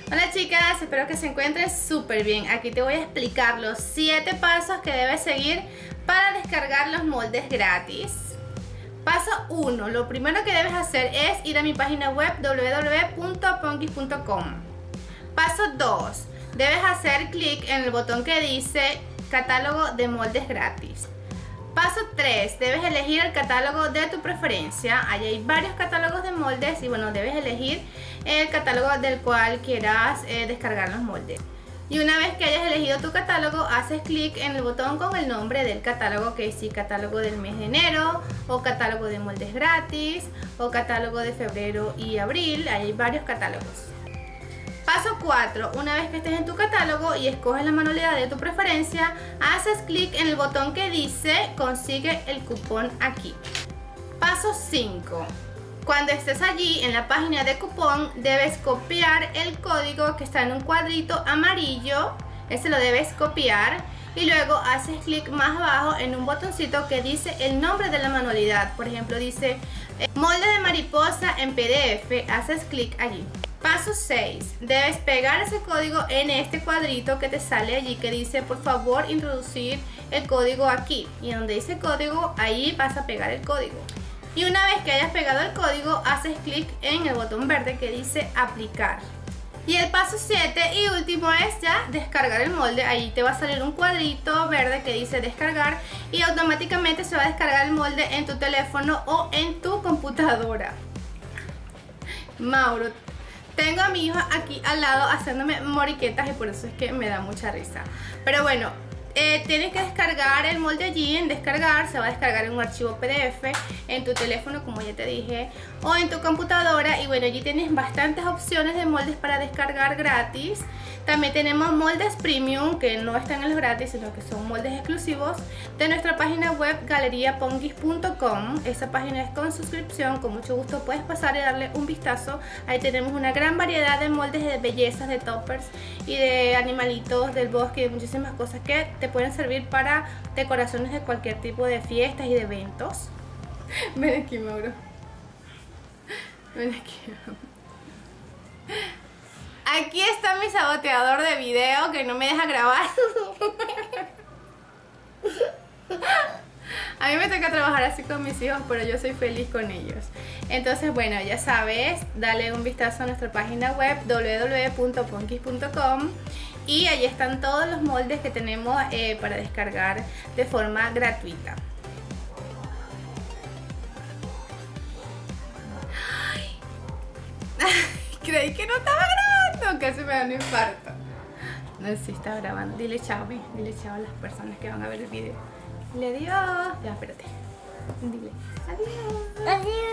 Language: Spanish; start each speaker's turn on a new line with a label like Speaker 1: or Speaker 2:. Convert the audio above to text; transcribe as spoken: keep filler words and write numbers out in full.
Speaker 1: Hola chicas, espero que se encuentren súper bien. Aquí te voy a explicar los siete pasos que debes seguir para descargar los moldes gratis. Paso uno, lo primero que debes hacer es ir a mi página web w w w punto pongis punto com. Paso dos, debes hacer clic en el botón que dice catálogo de moldes gratis. Paso tres, debes elegir el catálogo de tu preferencia. Ahí hay varios catálogos de moldes y bueno, debes elegir el catálogo del cual quieras eh, descargar los moldes. Y una vez que hayas elegido tu catálogo, haces clic en el botón con el nombre del catálogo, que es sí, catálogo del mes de enero, o catálogo de moldes gratis, o catálogo de febrero y abril. Ahí hay varios catálogos. Paso cuatro, una vez que estés en tu catálogo y escoges la manualidad de tu preferencia, haces clic en el botón que dice consigue el cupón aquí. Paso cinco, cuando estés allí en la página de cupón, debes copiar el código que está en un cuadrito amarillo. Ese lo debes copiar y luego haces clic más abajo en un botoncito que dice el nombre de la manualidad. Por ejemplo, dice molde de mariposa en P D F, haces clic allí. Paso seis, debes pegar ese código en este cuadrito que te sale allí que dice por favor introducir el código aquí, y donde dice código, ahí vas a pegar el código. Y una vez que hayas pegado el código, haces clic en el botón verde que dice aplicar. Y el paso siete y último es ya descargar el molde. Ahí te va a salir un cuadrito verde que dice descargar y automáticamente se va a descargar el molde en tu teléfono o en tu computadora. Mauro, tengo a mi hijo aquí al lado haciéndome moriquetas y por eso es que me da mucha risa. Pero bueno, eh, tienes que descargar el molde allí en descargar. Se va a descargar en un archivo P D F en tu teléfono, como ya te dije, o en tu computadora. Y bueno, allí tienes bastantes opciones de moldes para descargar gratis. También tenemos moldes premium que no están en los gratis, sino que son moldes exclusivos de nuestra página web galería pongis punto com. Esa página es con suscripción, con mucho gusto puedes pasar y darle un vistazo. Ahí tenemos una gran variedad de moldes de bellezas, de toppers y de animalitos del bosque y de muchísimas cosas que te pueden servir para decoraciones de cualquier tipo de fiestas y de eventos. Ven aquí, Mauro. Ven aquí. Aquí está mi saboteador de video que no me deja grabar. A mí me toca trabajar así con mis hijos, pero yo soy feliz con ellos. Entonces, bueno, ya sabes, dale un vistazo a nuestra página web w w w punto pongis punto com y allí están todos los moldes que tenemos eh, para descargar de forma gratuita. Ay. Creí que no estaba grabando, casi me da un infarto. No sé si está grabando. Dile chao, ve. Dile chao a las personas que van a ver el video. Dile adiós. Ya, espérate. Dile adiós.
Speaker 2: Adiós.